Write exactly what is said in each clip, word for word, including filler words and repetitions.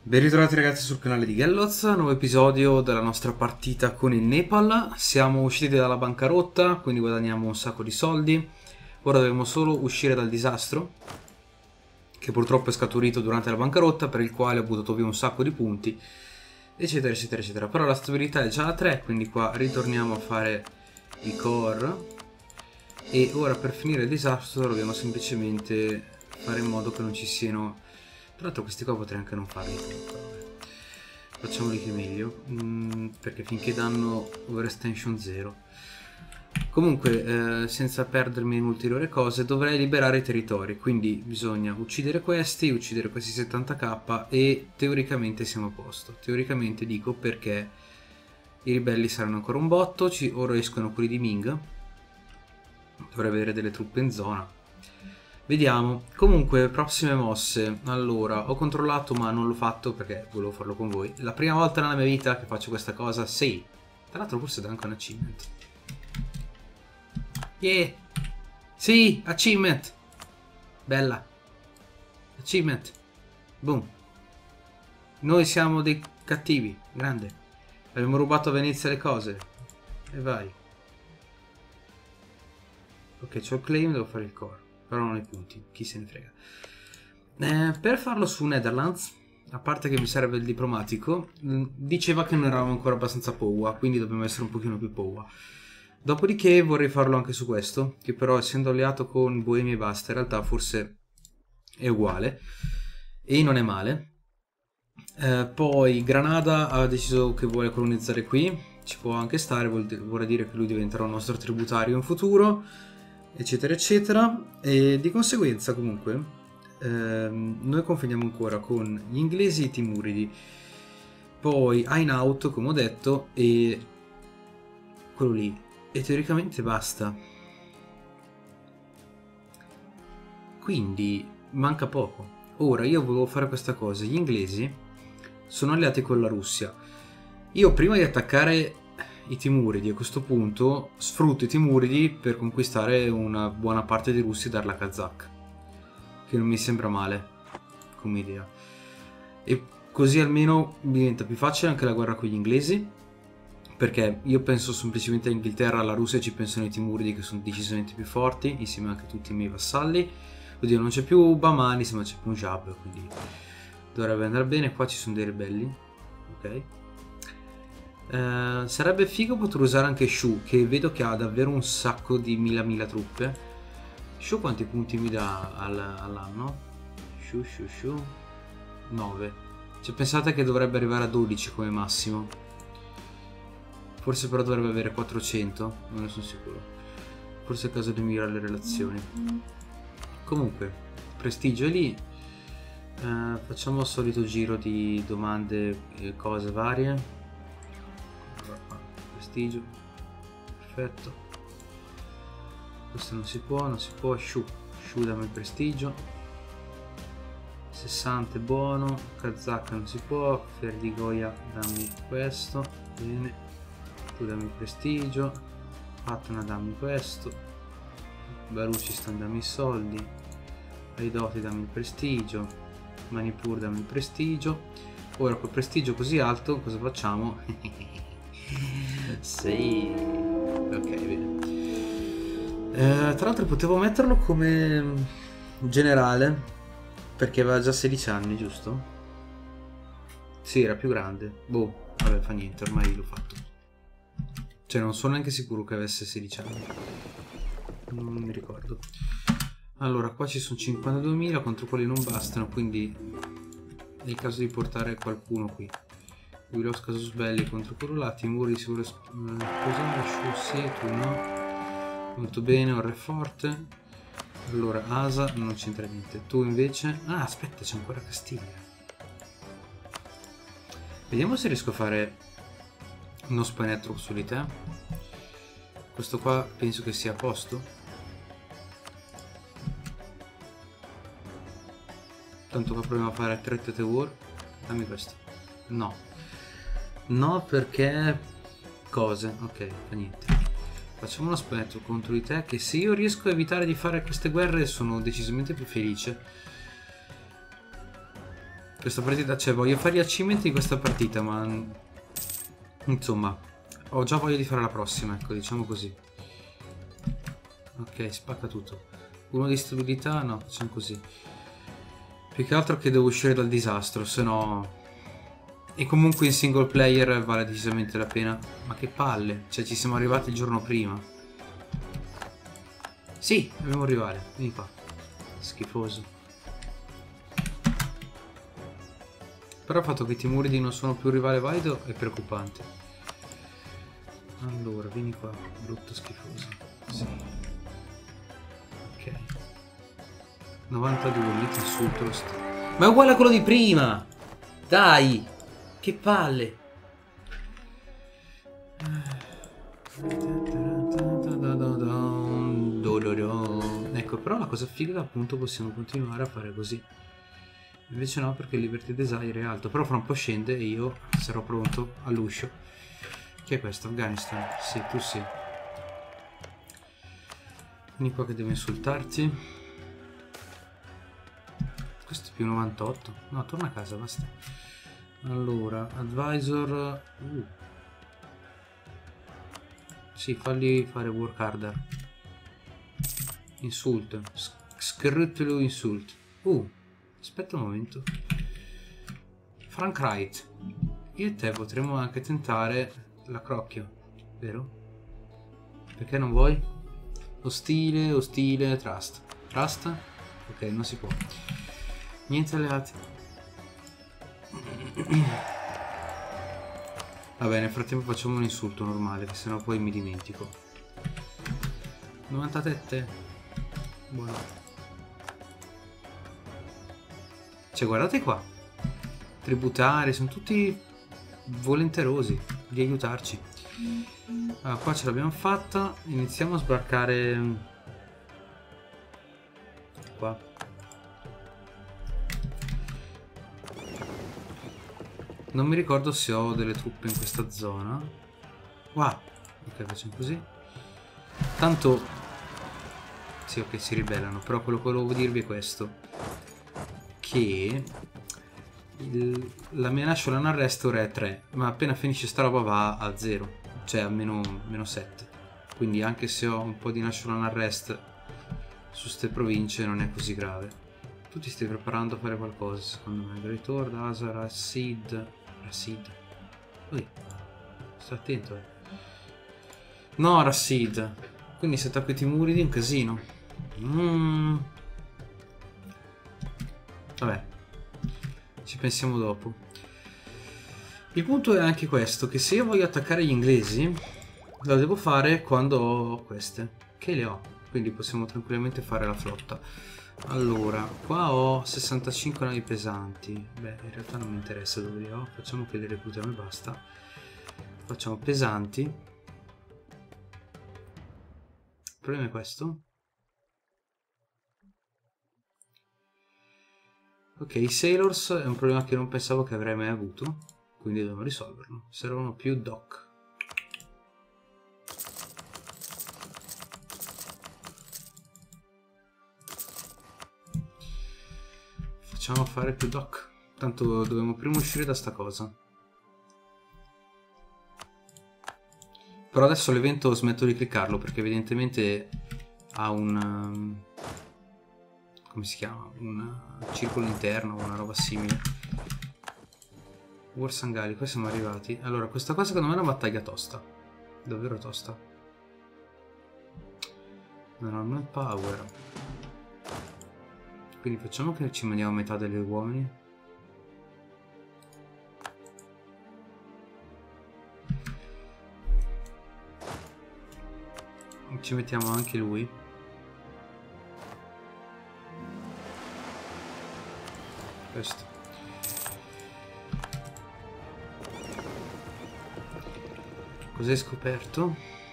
Ben ritrovati ragazzi sul canale di Galloz, nuovo episodio della nostra partita con il Nepal. Siamo usciti dalla bancarotta, quindi guadagniamo un sacco di soldi. Ora dobbiamo solo uscire dal disastro, che purtroppo è scaturito durante la bancarotta, per il quale ho buttato via un sacco di punti, eccetera eccetera eccetera. Però la stabilità è già a tre, quindi qua ritorniamo a fare i core. E ora per finire il disastro dobbiamo semplicemente fare in modo che non ci siano... Tra l'altro questi qua potrei anche non farli comunque. Facciamoli che è meglio, mm, perché finché danno overextension zero. Comunque, eh, senza perdermi in ulteriori cose, dovrei liberare i territori. Quindi bisogna uccidere questi, uccidere questi settanta k e teoricamente siamo a posto. Teoricamente dico perché i ribelli saranno ancora un botto, ci, ora escono quelli di Ming. Dovrei avere delle truppe in zona. Vediamo. Comunque, prossime mosse. Allora, ho controllato ma non l'ho fatto perché volevo farlo con voi. La prima volta nella mia vita che faccio questa cosa, sì. Tra l'altro forse dà anche un achievement. Yeah! Sì, achievement! Bella. Achievement. Boom. Noi siamo dei cattivi. Grande. Abbiamo rubato a Venezia le cose. E vai. Ok, c'ho il claim, devo fare il core. Però non i punti, chi se ne frega. Eh, per farlo su Netherlands, a parte che mi serve il diplomatico, diceva che non eravamo ancora abbastanza powa, quindi dobbiamo essere un pochino più powa. Dopodiché vorrei farlo anche su questo, che però essendo alleato con Boemia e basta, in realtà forse è uguale, e non è male. Eh, poi Granada ha deciso che vuole colonizzare qui, ci può anche stare, vuol, vuol dire che lui diventerà un nostro tributario in futuro, eccetera eccetera, e di conseguenza comunque ehm, noi confiniamo ancora con gli inglesi e i timuridi, poi Hainaut come ho detto e quello lì, e teoricamente basta, quindi manca poco. Ora io volevo fare questa cosa, gli inglesi sono alleati con la Russia, io prima di attaccare i Timuridi a questo punto sfrutto i Timuridi per conquistare una buona parte di Russia e darla a Kazakh, che non mi sembra male come idea, e così almeno diventa più facile anche la guerra con gli inglesi, perché io penso semplicemente all'Inghilterra, alla Russia ci pensano i Timuridi che sono decisamente più forti, insieme anche a tutti i miei vassalli. Oddio, non c'è più Bahmani ma c'è Punjab, quindi dovrebbe andare bene. Qua ci sono dei ribelli, ok. Uh, sarebbe figo poter usare anche Shu, che vedo che ha davvero un sacco di mila mila truppe. Shu quanti punti mi dà al, all'anno? Shu Shu Shu nove. Cioè pensate che dovrebbe arrivare a dodici come massimo. Forse però dovrebbe avere quattrocento, non ne sono sicuro. Forse è il caso di migliorare le relazioni. Comunque, prestigio è lì. uh, Facciamo il solito giro di domande e cose varie. Prestigio, perfetto. Questo non si può, non si può. Shu, Shu dammi il prestigio. sessanta è buono. Kazakh non si può. Ferdigoia dammi questo. Bene. Tu dammi il prestigio. Patna dammi questo. Baluchistan dammi i soldi. Aidoti dammi il prestigio. Manipur dammi il prestigio. Ora col prestigio così alto cosa facciamo? Sì, ok, bene. Eh, tra l'altro potevo metterlo come generale perché aveva già sedici anni, giusto? Sì, era più grande. Boh, vabbè, fa niente, ormai l'ho fatto. Cioè, non sono neanche sicuro che avesse sedici anni. Non mi ricordo. Allora, qua ci sono cinquantaduemila, contro quelli non bastano, quindi è il caso di portare qualcuno qui. Wilos Casus Belli contro quello là, Timuri si vuole sposare, Shu tu no. Molto bene, un re forte. Allora Asa non c'entra niente. Tu invece... Ah, aspetta, c'è ancora Castiglia. Vediamo se riesco a fare uno spanetto su di te. Questo qua penso che sia a posto. Tanto qua proviamo a fare tre Tete War. Dammi questo. No. No, perché... Cose? Ok, fa niente. Facciamo uno spetto contro di te, che se io riesco a evitare di fare queste guerre sono decisamente più felice. Questa partita, cioè voglio fare gli achievement in questa partita, ma insomma ho già voglia di fare la prossima, ecco, diciamo così. Ok, spacca tutto. Uno di stabilità, no, facciamo così. Più che altro che devo uscire dal disastro, se no... E comunque in single player vale decisamente la pena. Ma che palle, cioè ci siamo arrivati il giorno prima. Sì, abbiamo un rivale, vieni qua. Schifoso. Però il fatto che i Timuridi non sono più un rivale valido è preoccupante. Allora, vieni qua, brutto schifoso. Sì. Ok. novantadue, lì ti insulto lo st... Ma è uguale a quello di prima! Dai! Che palle! Ecco, però la cosa figa è che appunto possiamo continuare a fare così. Invece no, perché il Liberty Desire è alto. Però fra un po' scende e io sarò pronto all'uscio. Chi è questo? Afghanistan? Sì, tu sì. Vieni qua che devo insultarti. Questo è più novantotto. No, torna a casa, basta. Allora, advisor... Uh. Sì, falli fare work harder. Insult. Scrutalo insult. Uh, aspetta un momento. Frank Wright. Io e te potremmo anche tentare la crocchio, vero? Perché non vuoi? Ostile, ostile, trust. Trust? Ok, non si può. Niente alleati. Vabbè, nel frattempo facciamo un insulto normale, che sennò poi mi dimentico. novantasette. Buono. Cioè, guardate qua. Tributari, sono tutti volenterosi di aiutarci. Allora, qua ce l'abbiamo fatta. Iniziamo a sbarcare qua. Non mi ricordo se ho delle truppe in questa zona. Wow. Ok, facciamo così. Tanto... Sì, ok, si ribellano. Però quello che volevo dirvi è questo. Che... Il... La mia national arrest ora è tre. Ma appena finisce sta roba va a zero. Cioè a meno, meno sette. Quindi anche se ho un po' di national arrest su ste province non è così grave. Tu ti stai preparando a fare qualcosa, secondo me. Great Horde, Azara, Sid... Rashid. Ui, sta attento, eh. No, Rashid. Quindi se attacco i Timuridi è un casino. Mm. Vabbè, ci pensiamo dopo. Il punto è anche questo, che se io voglio attaccare gli inglesi, lo devo fare quando ho queste, che le ho. Quindi possiamo tranquillamente fare la flotta. Allora, qua ho sessantacinque navi pesanti. Beh, in realtà non mi interessa dove li ho. Facciamo che le reclutiamo e basta. Facciamo pesanti. Il problema è questo. Ok, i Sailors è un problema che non pensavo che avrei mai avuto. Quindi dobbiamo risolverlo. Servono più dock. Facciamo fare più dock. Tanto dobbiamo prima uscire da sta cosa. Però adesso l'evento smetto di cliccarlo perché evidentemente ha un... Um, come si chiama? Un uh, circolo interno o una roba simile. War Sangali, qua siamo arrivati. Allora, questa cosa secondo me è una battaglia tosta. Davvero tosta. Non ho no power. Quindi facciamo che ci mandiamo metà degli uomini. Ci mettiamo anche lui. Questo. Cos'hai scoperto?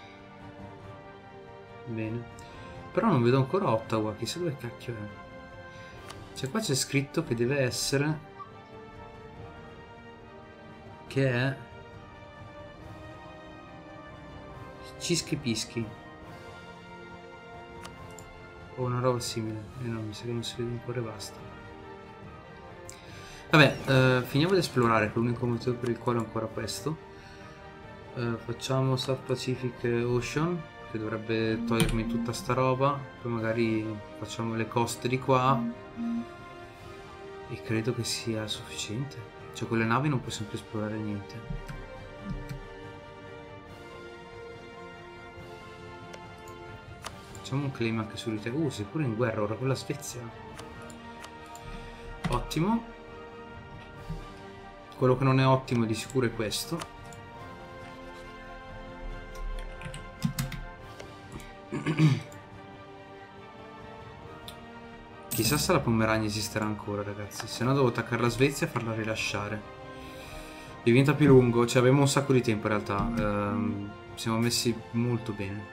Bene. Però non vedo ancora Ottawa, chissà dove cacchio è. Cioè qua c'è scritto che deve essere... Che è... Cischi Pischi. O una roba simile. E no, mi sa che non si vede ancora e basta. Vabbè, eh, finiamo di esplorare, che è l'unico motivo per il quale ho ancora questo. Eh, facciamo South Pacific Ocean, che dovrebbe togliermi tutta sta roba. Poi magari facciamo le coste di qua. E credo che sia sufficiente. Cioè con le navi non possiamo più esplorare niente. Facciamo un claim anche su di te. Uh, sei pure in guerra ora con la Svezia. Ottimo. Quello che non è ottimo di sicuro è questo. Chissà se la Pomerania esisterà ancora, ragazzi. Se no devo attaccare la Svezia e farla rilasciare. Diventa più lungo. Cioè abbiamo un sacco di tempo in realtà. Ehm, siamo messi molto bene.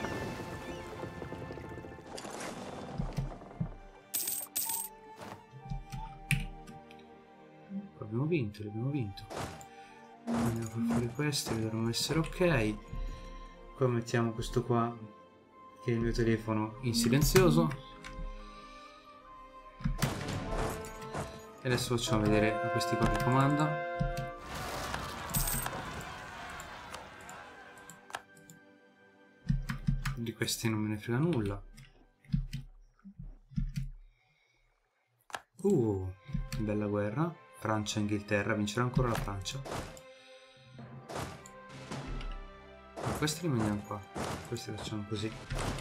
Abbiamo vinto, abbiamo vinto. Andiamo a fare questi, dovremmo essere ok. Poi mettiamo questo qua, che è il mio telefono, in silenzioso. E adesso facciamo vedere a questi qua che comanda. Di questi non me ne frega nulla. Uh, bella guerra. Francia e Inghilterra, vincerà ancora la Francia. Ma questi li mandiamo qua, questi facciamo così.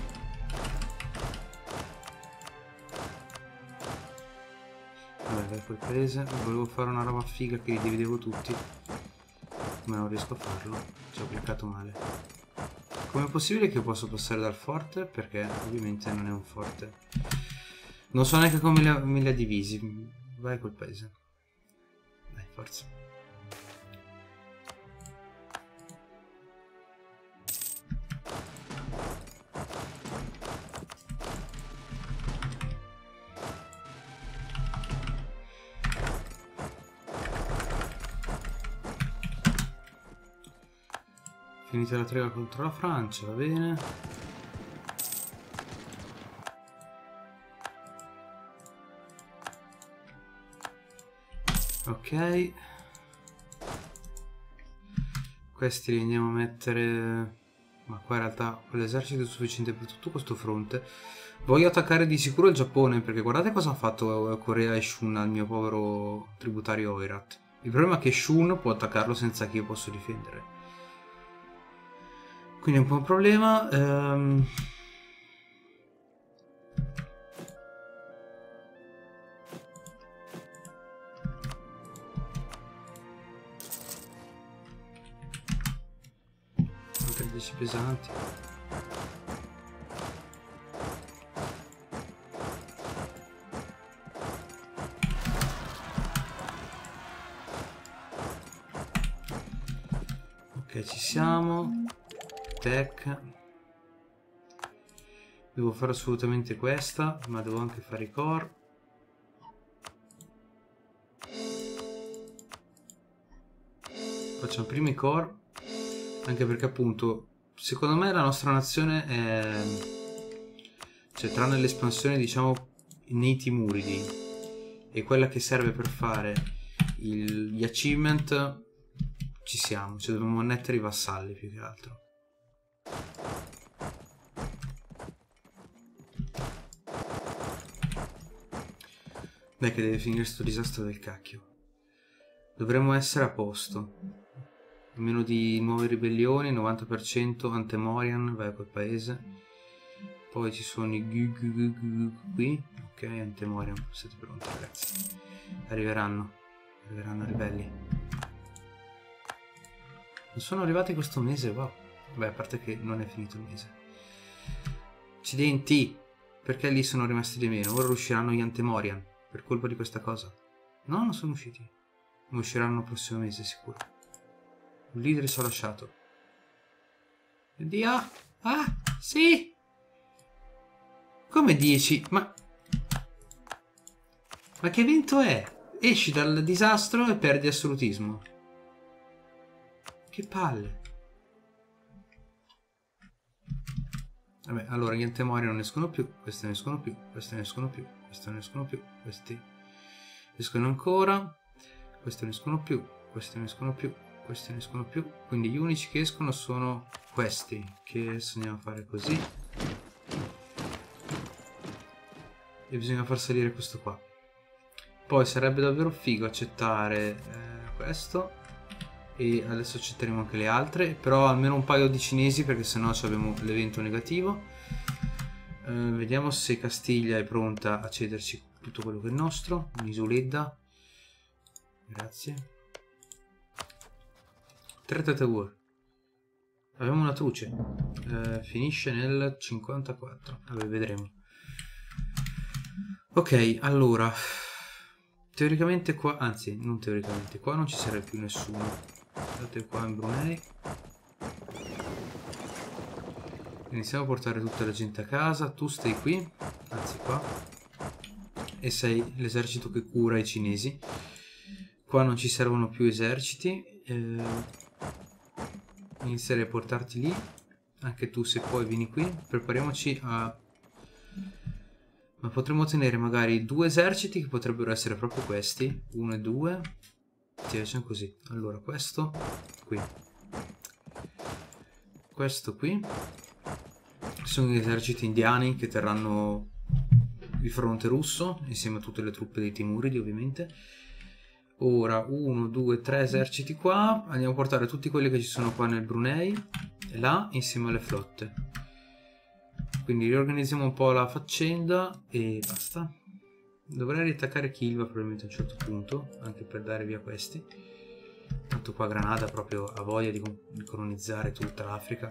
Vabbè, vai quel paese. Volevo fare una roba figa che li dividevo tutti, ma non riesco a farlo, ci ho cliccato male. Com'è possibile che posso passare dal forte? Perché ovviamente non è un forte. Non so neanche come li ha, me li ha divisi. Vai a quel paese. Dai, forza. Finita la trega contro la Francia, va bene. Ok. Questi li andiamo a mettere... Ma qua in realtà l'esercito è sufficiente per tutto questo fronte. Voglio attaccare di sicuro il Giappone, perché guardate cosa ha fatto Corea e Shun al mio povero tributario Oirat. Il problema è che Shun può attaccarlo senza che io possa difendere. Quindi è un po' un problema. Ehm... tredici pesanti. Ok, ci siamo. Tech. Devo fare assolutamente questa, ma devo anche fare i core. Facciamo prima i core, anche perché appunto secondo me la nostra nazione è, cioè tranne l'espansione diciamo nei Timuridi e quella che serve per fare il, gli achievement, ci siamo, cioè dobbiamo annettere i vassalli più che altro. Dai che deve finire sto disastro del cacchio. Dovremmo essere a posto. Meno di nuove ribellioni, novanta per cento Antemorian, vai a quel paese. Poi ci sono i gu gu gu gu qui. Ok, Antemorian, siete pronti ragazzi. Arriveranno. Arriveranno ribelli. Non sono arrivati questo mese, wow. Beh, a parte che non è finito il mese. Accidenti! Perché lì sono rimasti di meno? Ora usciranno gli Antemorian. Per colpa di questa cosa. No, non sono usciti. Non usciranno il prossimo mese, sicuro. Un leader ci ho lasciato. Oddio! Ah! Sì! Come dieci? Ma... Ma che evento è? Esci dal disastro e perdi assolutismo. Che palle. Vabbè, allora gli Antemori non escono più, questi ne escono più, questi ne escono più, questi ne escono più, questi escono ancora. questi non escono più, questi non escono più, questi non escono più. Quindi gli unici che escono sono questi, che adesso andiamo a fare così. E bisogna far salire questo qua. Poi sarebbe davvero figo accettare eh, questo. E adesso accetteremo anche le altre, però almeno un paio di cinesi, perché sennò abbiamo l'evento negativo. Eh, vediamo se Castiglia è pronta a cederci tutto quello che è nostro. Un'isoledda, grazie. Tre Tete War. Abbiamo una truce, eh, finisce nel cinquantaquattro. Vabbè, vedremo. Ok, allora teoricamente qua, anzi non teoricamente, qua non ci serve più nessuno. Andate qua in Brunei. Iniziamo a portare tutta la gente a casa. Tu stai qui, anzi qua, e sei l'esercito che cura i cinesi. Qua non ci servono più eserciti. eh, Inizierei a portarti lì. Anche tu, se puoi, vieni qui. Prepariamoci a... Ma potremmo tenere magari due eserciti, che potrebbero essere proprio questi. Uno e due. Sì, facciamo così. Allora, questo qui. Questo qui. Sono gli eserciti indiani che terranno il fronte russo, insieme a tutte le truppe dei Timuridi, ovviamente. Ora, uno, due, tre eserciti qua. Andiamo a portare tutti quelli che ci sono qua nel Brunei. E là, insieme alle flotte. Quindi riorganizziamo un po' la faccenda e basta. Dovrei riattaccare Kilva probabilmente a un certo punto, anche per dare via questi. Tanto qua Granada proprio ha voglia di, di colonizzare tutta l'Africa.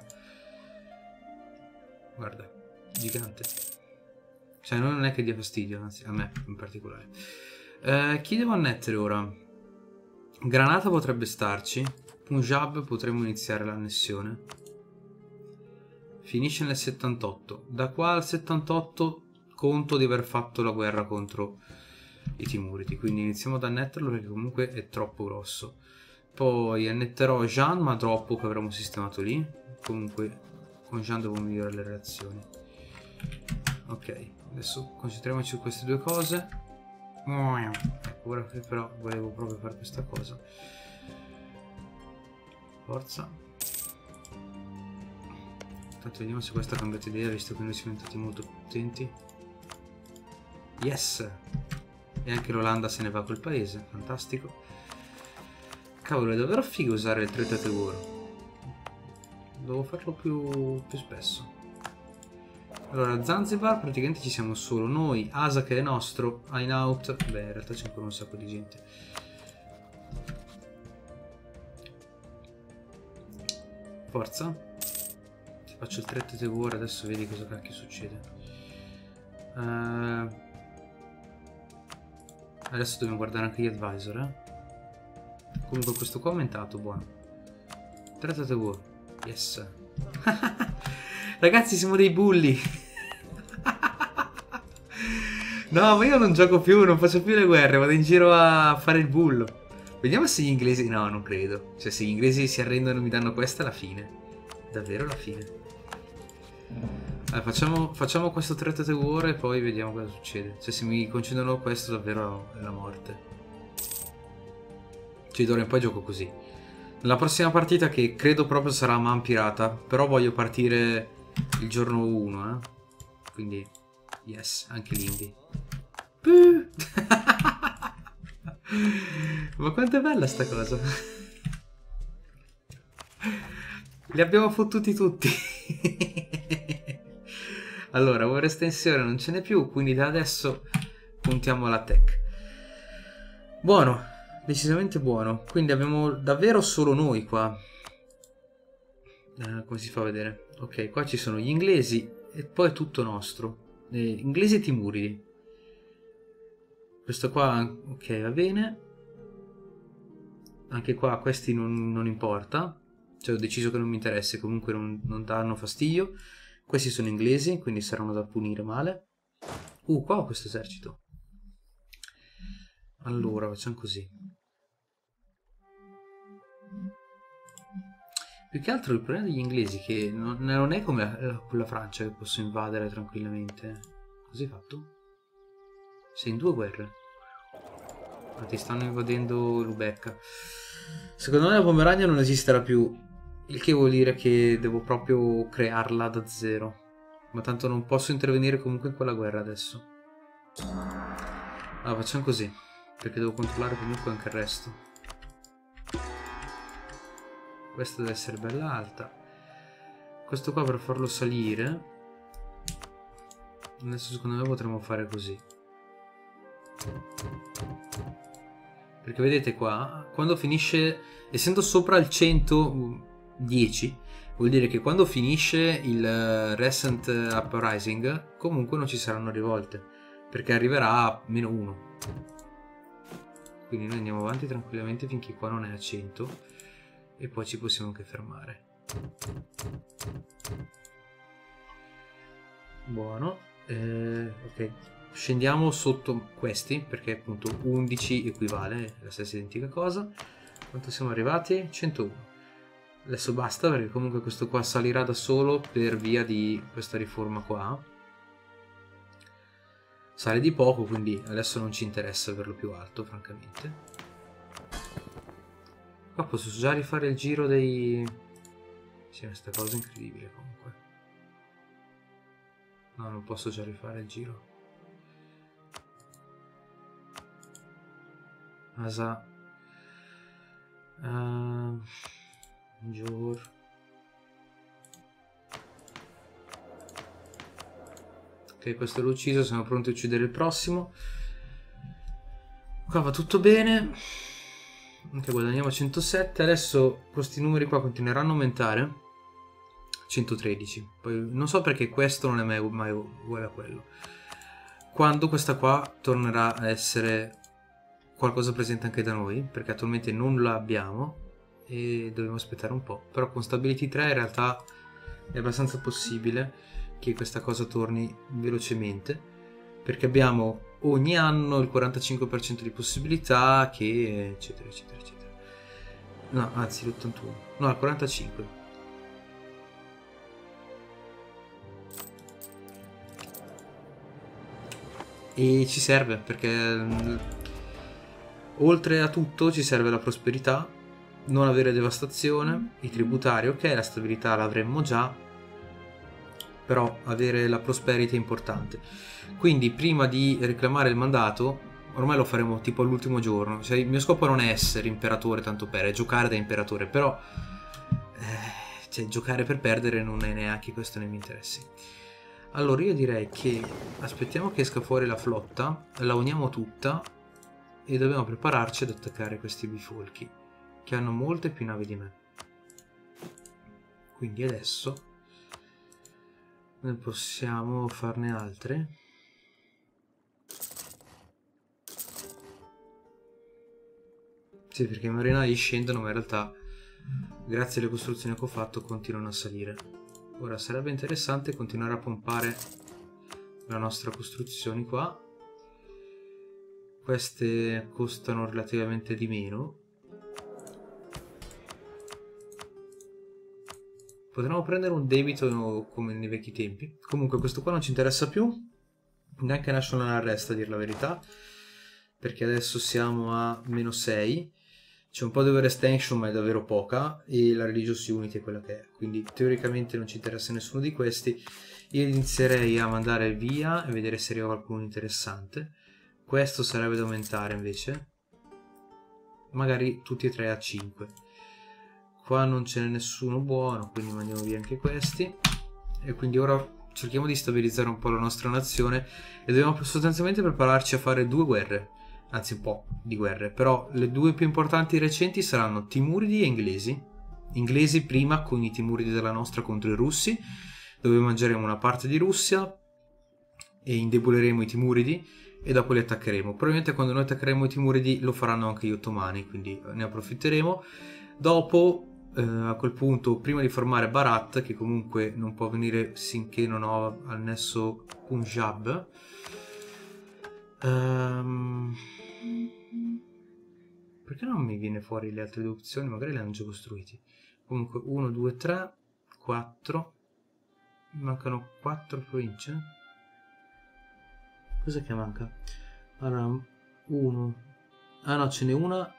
Guarda, gigante. Cioè non è che dia fastidio, anzi a me in particolare. Eh, chi devo annettere ora? Granada potrebbe starci. Punjab potremmo iniziare l'annessione. Finisce nel settantotto. Da qua al settantotto conto di aver fatto la guerra contro i Timuridi, quindi iniziamo ad annetterlo perché comunque è troppo grosso. Poi annetterò Jean, ma dopo che avremo sistemato lì. Comunque con Jean devo migliorare le relazioni. Ok, adesso concentriamoci su queste due cose. Ecco, ora che però volevo proprio fare questa cosa. Forza. Intanto vediamo se questa ha cambiato idea, visto che noi siamo diventati molto potenti. Yes! E anche l'Olanda se ne va col paese, fantastico. Cavolo, è davvero figo usare il tre Tete War. Devo farlo più, più spesso. Allora, Zanzibar praticamente ci siamo solo noi, Asa che è nostro, Hainaut, beh in realtà c'è ancora un sacco di gente. Forza. Se faccio il tre Tete War adesso vedi cosa cacchio succede. Uh, adesso dobbiamo guardare anche gli advisor, eh. Comunque questo qua è aumentato, buono. tre Tete War, yes. Ragazzi, siamo dei bulli. No, ma io non gioco più, non faccio più le guerre, vado in giro a fare il bullo. Vediamo se gli inglesi... No, non credo. Cioè, se gli inglesi si arrendono e mi danno questa, è la fine. Davvero la fine. Allora, facciamo, facciamo questo tre Tete War e poi vediamo cosa succede. Cioè, se mi concedono questo, davvero è la morte. Cioè, d'ora in poi gioco così. La prossima partita, che credo proprio sarà Man Pirata, però voglio partire il giorno uno, eh. Quindi, yes, anche l'Indy. Ma quanto è bella sta cosa. Li abbiamo fottuti tutti. Allora, ora estensione non ce n'è più, quindi da adesso puntiamo alla tech. Buono. Decisamente buono. Quindi abbiamo davvero solo noi qua. Eh, come si fa a vedere? Ok, qua ci sono gli inglesi e poi è tutto nostro. Eh, inglesi e Timuridi. Questo qua, ok, va bene. Anche qua questi non, non importa. Cioè ho deciso che non mi interessa, comunque non, non danno fastidio. Questi sono inglesi, quindi saranno da punire male. Uh, qua ho questo esercito. Allora, facciamo così. Più che altro il problema degli inglesi che non, non è come la, la Francia che posso invadere tranquillamente. Così fatto? Sei in due guerre. Ma ti stanno invadendo Lubecca. Secondo me la Pomerania non esisterà più, il che vuol dire che devo proprio crearla da zero. Ma tanto non posso intervenire comunque in quella guerra adesso. Allora facciamo così, perché devo controllare comunque anche il resto. Questa deve essere bella alta. Questo qua per farlo salire. Adesso secondo me potremmo fare così. Perché vedete qua, quando finisce, essendo sopra il centodieci, vuol dire che quando finisce il Recent Uprising comunque non ci saranno rivolte, perché arriverà a meno uno. Quindi noi andiamo avanti tranquillamente finché qua non è a cento e poi ci possiamo anche fermare. Buono. Eh, ok, scendiamo sotto questi perché appunto undici equivale, è la stessa identica cosa. Quanto siamo arrivati? centouno. Adesso basta perché comunque questo qua salirà da solo per via di questa riforma qua. Sale di poco, quindi adesso non ci interessa averlo più alto, francamente. Qua posso già rifare il giro dei... Sì, questa cosa è incredibile comunque. No, non posso già rifare il giro. Asa. Uh, Gior. Ok, questo l'ho ucciso, siamo pronti a uccidere il prossimo. Qua va tutto bene. Ok, guadagniamo centosette. Adesso questi numeri qua continueranno a aumentare. centotredici. Poi non so perché questo non è mai, mai uguale a quello. Quando questa qua tornerà a essere qualcosa presente anche da noi, perché attualmente non la abbiamo e dobbiamo aspettare un po'. Però con Stability tre in realtà è abbastanza possibile che questa cosa torni velocemente, perché abbiamo ogni anno il quarantacinque per cento di possibilità che eccetera eccetera eccetera. No, anzi l'ottantuno. No, il quarantacinque. E ci serve perché oltre a tutto ci serve la prosperità, non avere devastazione, i tributari ok, la stabilità l'avremmo già, però avere la prosperity è importante. Quindi prima di reclamare il mandato, ormai lo faremo tipo all'ultimo giorno, cioè il mio scopo non è essere imperatore tanto per, è giocare da imperatore, però eh, cioè, giocare per perdere non è neanche questo nei miei interessi. Allora io direi che aspettiamo che esca fuori la flotta, la uniamo tutta e dobbiamo prepararci ad attaccare questi bifolchi che hanno molte più navi di me. Quindi adesso ne possiamo farne altre. Sì, perché i marinai scendono ma in realtà grazie alle costruzioni che ho fatto continuano a salire. Ora sarebbe interessante continuare a pompare la nostra costruzione qua. Queste costano relativamente di meno. Potremmo prendere un debito come nei vecchi tempi. Comunque questo qua non ci interessa più, neanche National Arrest a dir la verità, perché adesso siamo a meno sei. C'è un po' di overextension ma è davvero poca e la Religious Unity è quella che è, quindi teoricamente non ci interessa nessuno di questi. Io inizierei a mandare via e vedere se arriva qualcuno interessante. Questo sarebbe da aumentare invece, magari tutti e tre a cinque. Qua non ce n'è nessuno buono, quindi mandiamo via anche questi. E quindi ora cerchiamo di stabilizzare un po' la nostra nazione e dobbiamo sostanzialmente prepararci a fare due guerre. Anzi un po' di guerre, però le due più importanti recenti saranno Timuridi e Inglesi. Inglesi prima con i Timuridi della nostra contro i Russi, dove mangeremo una parte di Russia e indeboliremo i Timuridi e dopo li attaccheremo. Probabilmente quando noi attaccheremo i Timuridi lo faranno anche gli Ottomani, quindi ne approfitteremo. Dopo, eh, a quel punto, prima di formare Bharat, che comunque non può venire finché non ho annesso Punjab, Um, perché non mi viene fuori le altre due opzioni? Magari le hanno già costruiti. Comunque uno, due, tre, quattro. Mancano quattro province. Cos'è che manca? Allora uno. Ah no, ce n'è una.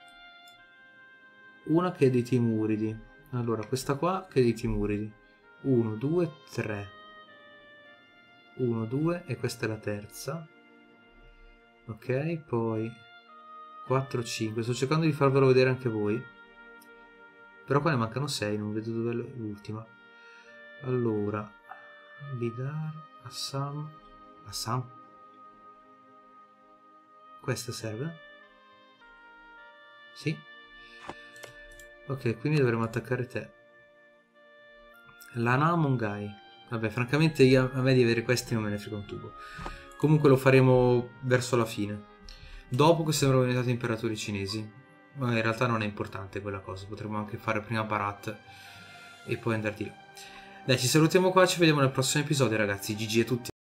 Una che è dei Timuridi. Allora, questa qua che è dei Timuridi. uno, due, tre. uno, due e questa è la terza. Ok, poi quattro, cinque. Sto cercando di farvelo vedere anche voi. Però qua ne mancano sei, non vedo dove è l'ultima. Allora, Bidar, Assam, Assam. Questa serve? Sì. Ok, quindi dovremo attaccare te. Lana Mongai. Vabbè, francamente io, a me di avere questi non me ne frega un tubo. Comunque lo faremo verso la fine. Dopo che sembrano diventati imperatori cinesi. Ma in realtà non è importante quella cosa. Potremmo anche fare prima Bharat e poi andare di là. Dai, ci salutiamo qua, ci vediamo nel prossimo episodio, ragazzi. G G a tutti.